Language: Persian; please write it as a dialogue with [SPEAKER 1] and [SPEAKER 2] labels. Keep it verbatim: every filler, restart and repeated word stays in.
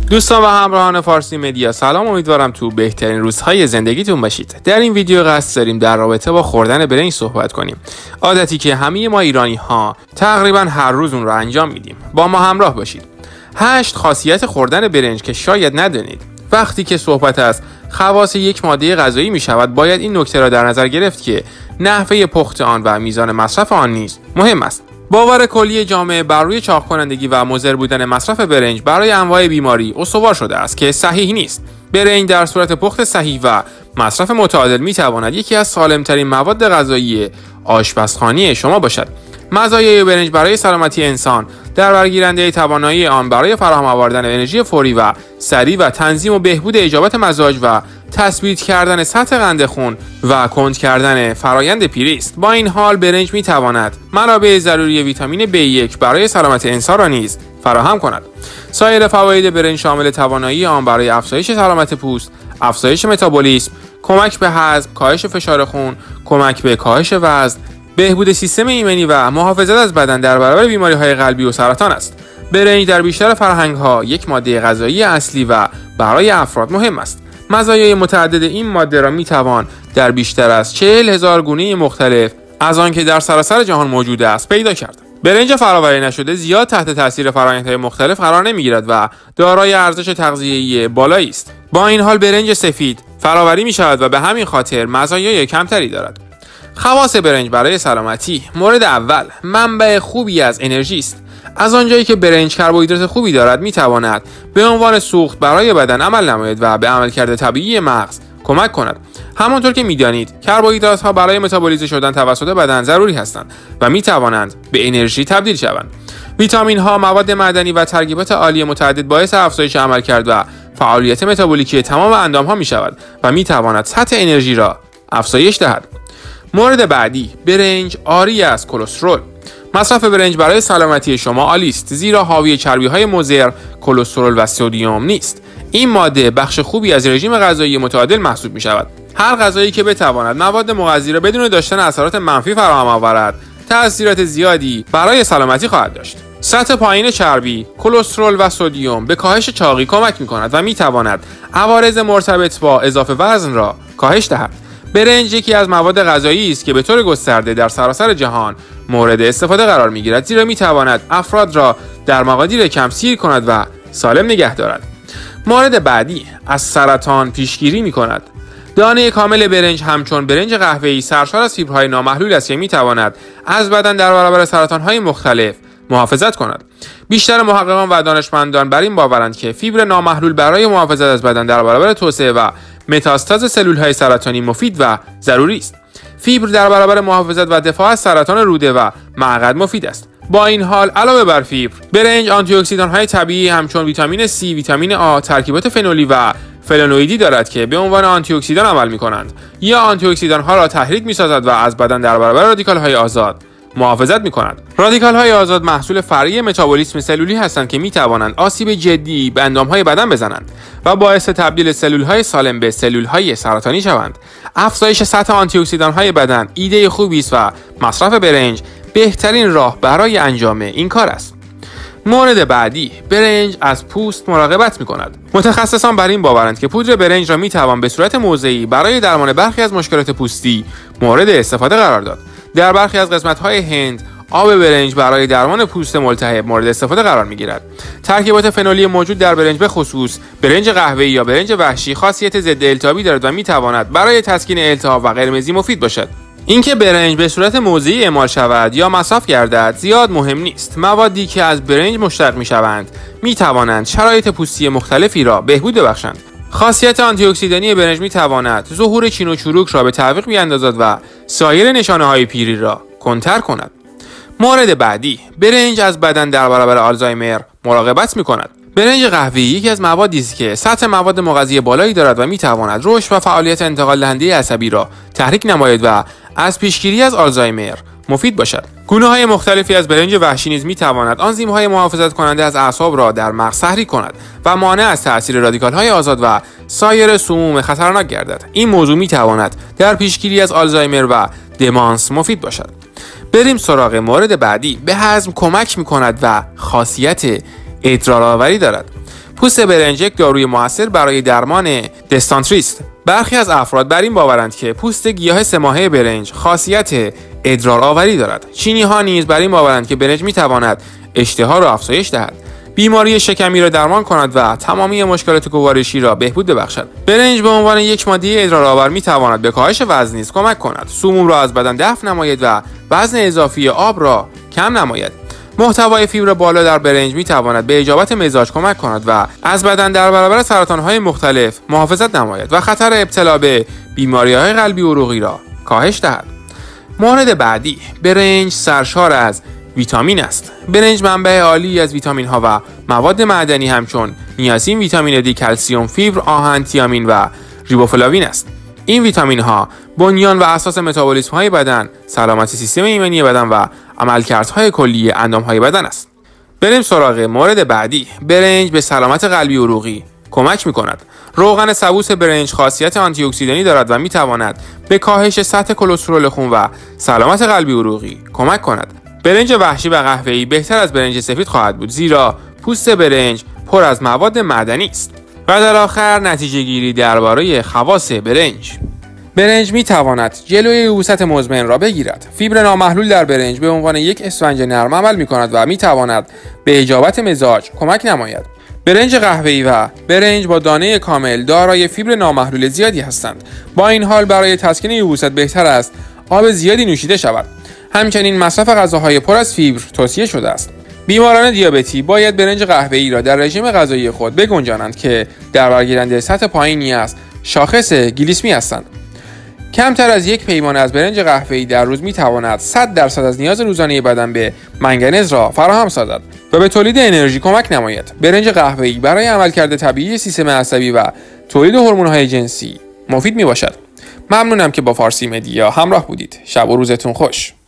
[SPEAKER 1] دوستان و همراهان فارسی مدیا سلام، امیدوارم تو بهترین روزهای زندگیتون باشید. در این ویدیو قصد داریم در رابطه با خوردن برنج صحبت کنیم. عادتی که همه ما ایرانی ها تقریبا هر روز اون رو انجام میدیم. با ما همراه باشید. هشت خاصیت خوردن برنج که شاید ندونید. وقتی که صحبت از خواص یک ماده غذایی می شود، باید این نکته را در نظر گرفت که نحوه پخت آن و میزان مصرف آن نیز مهم است. باور کلی جامعه بر روی چاق کنندگی و مضر بودن مصرف برنج برای انواع بیماری استوار شده است که صحیح نیست. برنج در صورت پخت صحیح و مصرف متعادل می تواند یکی از سالمترین مواد غذایی آشپزخانه شما باشد. مزایای برنج برای سلامتی انسان در برگیرنده توانایی آن برای فراهم آوردن انرژی فوری و سریع و تنظیم و بهبود اجابت مزاج و تثبیت کردن سطح قند خون و کند کردن فرایند پیری است. با این حال برنج می تواند منابع ضروری ویتامین بی یک برای سلامت انسان را نیز فراهم کند. سایر فواید برنج شامل توانایی آن برای افزایش سلامت پوست، افزایش متابولیسم، کمک به هضم، کاهش فشار خون، کمک به کاهش وزن، بهبود سیستم ایمنی و محافظت از بدن در برابر بیماری‌های قلبی و سرطان است. برنج در بیشتر فرهنگ‌ها یک ماده غذایی اصلی و برای افراد مهم است. مزایای متعدد این ماده را می‌توان در بیشتر از چهل هزار گونه مختلف از آن که در سراسر جهان موجود است پیدا کرد. برنج فرآوری نشده زیاد تحت تاثیر فرآیندهای مختلف قرار نمی‌گیرد و دارای ارزش تغذیه‌ای بالایی است. با این حال برنج سفید فرآوری می‌شود و به همین خاطر مزایای کمتری دارد. خواص برنج برای سلامتی: مورد اول، منبع خوبی از انرژی است. از آنجایی که برنج کربوهیدرات خوبی دارد، میتواند به عنوان سوخت برای بدن عمل نماید و به عملکرد طبیعی مغز کمک کند. همانطور که میدانید کربوهیدرات ها برای متابولیزه شدن توسط بدن ضروری هستند و میتوانند به انرژی تبدیل شوند. ویتامین ها، مواد معدنی و ترکیبات عالی متعدد باعث افزایش عملکرد و فعالیت متابولیکی تمام اندام ها میشود و میتواند سطح انرژی را افزایش دهد. مورد بعدی، برنج عاری از کلسترول. مصرف برنج برای سلامتی شما عالی است، زیرا حاوی چربی‌های مضر، کلسترول و سدیم نیست. این ماده بخش خوبی از رژیم غذایی متعادل محسوب می‌شود. هر غذایی که بتواند مواد مغذی را بدون داشتن اثرات منفی فراهم آورد، تأثیرات زیادی برای سلامتی خواهد داشت. سطح پایین چربی، کلسترول و سدیم به کاهش چاقی کمک می‌کند و می‌تواند عوارض مرتبط با اضافه وزن را کاهش دهد. برنج یکی از مواد غذایی است که به طور گسترده در سراسر جهان مورد استفاده قرار می‌گیرد، زیرا می‌تواند افراد را در مقادیر کم سیر کند و سالم نگه دارد. مورد بعدی، از سرطان پیشگیری می‌کند. دانه کامل برنج همچون برنج قهوه‌ای سرشار از فیبرهای نامحلول است که می‌تواند از بدن در برابر سرطان‌های مختلف محافظت کند. بیشتر محققان و دانشمندان بر این باورند که فیبر نامحلول برای محافظت از بدن در برابر توسعه و متاستاز سلول‌های سرطانی مفید و ضروری است. فیبر در برابر محافظت و دفاع از سرطان روده و معقد مفید است. با این حال علاوه بر فیبر، برنج آنتی اکسیدان‌های طبیعی همچون ویتامین C، ویتامین آ، ترکیبات فنولی و فلانوئیدی دارد که به عنوان آنتی اکسیدان عمل می‌کنند یا آنتی اکسیدان‌ها را تحریک می‌سازد و از بدن در برابر رادیکال‌های آزاد محافظت می‌کند. رادیکال‌های آزاد محصول فرعی متابولیسم سلولی هستند که می‌توانند آسیب جدی به اندام‌های بدن بزنند و باعث تبدیل سلول‌های سالم به سلول‌های سرطانی شوند. افزایش سطح آنتی اکسیدان‌های بدن ایده خوبی است و مصرف برنج بهترین راه برای انجام این کار است. مورد بعدی، برنج از پوست مراقبت می‌کند. متخصصان بر این باورند که پودر برنج را می‌توان به صورت موضعی برای درمان برخی از مشکلات پوستی مورد استفاده قرار داد. در برخی از قسمت‌های هند، آب برنج برای درمان پوست ملتهب مورد استفاده قرار می‌گیرد. ترکیبات فنولی موجود در برنج، به خصوص برنج قهوه‌ای یا برنج وحشی، خاصیت ضد التهابی دارد و می‌تواند برای تسکین التهاب و قرمزی مفید باشد. اینکه برنج به صورت موضعی اعمال شود یا مصرف گردد زیاد مهم نیست. موادی که از برنج مشتق می‌شوند می‌توانند شرایط پوستی مختلفی را بهبود ببخشند. خاصیت آنتی اکسیدانی برنج می‌تواند ظهور چین و چروک را به تعویق بیاندازد و سایر نشانه‌های پیری را کنتر کند. مورد بعدی، برنج از بدن در برابر آلزایمر مراقبت می‌کند. برنج قهوه‌ای یکی از موادی است که سطح مواد مغذی بالایی دارد و می‌تواند رشد و فعالیت انتقال دهنده عصبی را تحریک نماید و از پیشگیری از آلزایمر مفید باشد. گونه‌های مختلفی از برنج وحشی نیز می‌تواند آنزیم‌های محافظت کننده از اعصاب را در مغز تحریک کند و مانع از تأثیر رادیکال‌های آزاد و سایر سموم خطرناک گردد. این موضوع می‌تواند در پیشگیری از آلزایمر و دمانس مفید باشد. بریم سراغ مورد بعدی. به هضم کمک می‌کند و خاصیت ادرارآوری دارد. پوست برنج یک داروی موثر برای درمان دستانتری است. برخی از افراد بر این باورند که پوست گیاه سه ماهه برنج خاصیت ادرار آوری دارد. چینی ها نیز بر این باورند که برنج می تواند اشتها را افزایش دهد، بیماری شکمی را درمان کند و تمامی مشکلات گوارشی را بهبود ببخشد. برنج به عنوان یک ماده ادرارآور می تواند به کاهش وزن نیز کمک کند، سموم را از بدن دفع نماید و وزن اضافی آب را کم نماید. محتوای فیبر بالا در برنج می تواند به اجابت مزاج کمک کند و از بدن در برابر سرطان‌های مختلف محافظت نماید و خطر ابتلا به بیماری‌های قلبی و عروقی را کاهش دهد. مورد بعدی، برنج سرشار از ویتامین است. برنج منبع عالی از ویتامین ها و مواد معدنی همچون نیاسین، ویتامین دی، کلسیم، فیبر، آهن، تیامین و ریبوفلاوین است. این ویتامین ها بنیان و اساس متابولیسم های بدن، سلامتی سیستم ایمنی بدن و عملکردهای کلی اندام های بدن است. بریم سراغ مورد بعدی. برنج به سلامت قلبی و عروقی کمک می کند. روغن سبوس برنج خاصیت آنتی اکسیدانی دارد و می تواند به کاهش سطح کلسترول خون و سلامت قلبی و عروقی کمک کند. برنج وحشی و قهوه‌ای بهتر از برنج سفید خواهد بود، زیرا پوست برنج پر از مواد معدنی است. و در آخر نتیجه گیری درباره خواص برنج. برنج می تواند جلوی یبوست مزمن را بگیرد. فیبر نامحلول در برنج به عنوان یک اسفنج نرم عمل می کند و می تواند به اجابت مزاج کمک نماید. برنج قهوه‌ای و برنج با دانه کامل دارای فیبر نامحلول زیادی هستند. با این حال برای تسکین یبوست بهتر است آب زیادی نوشیده شود. همچنین مصرف غذاهای پر از فیبر توصیه شده است. بیماران دیابتی باید برنج قهوه‌ای را در رژیم غذایی خود بگنجانند که در برگیرنده سطح پایینی از شاخص گلیسمی هستند. کمتر از یک پیمانه از برنج قهوه‌ای در روز می‌تواند صد درصد از نیاز روزانه بدن به منگنز را فراهم سازد و به تولید انرژی کمک نماید. برنج قهوه‌ای برای عملکرد طبیعی سیستم عصبی و تولید هورمون‌های جنسی مفید میباشد. ممنونم که با فارسی مدیا همراه بودید. شب و روزتون خوش.